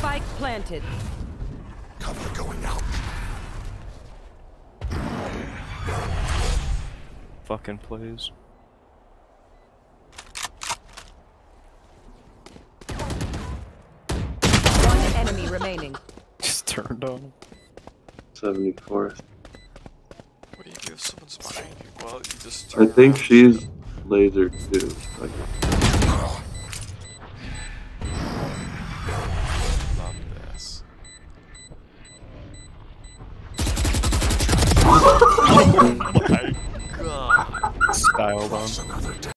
Spike planted. Cover going out. Fucking plays. One enemy remaining. Just turned on him. 74th. What do you do if someone's behind you? Well, you just I turn think around. she's laser too. Like, Love this. Oh my god. Styled on. Another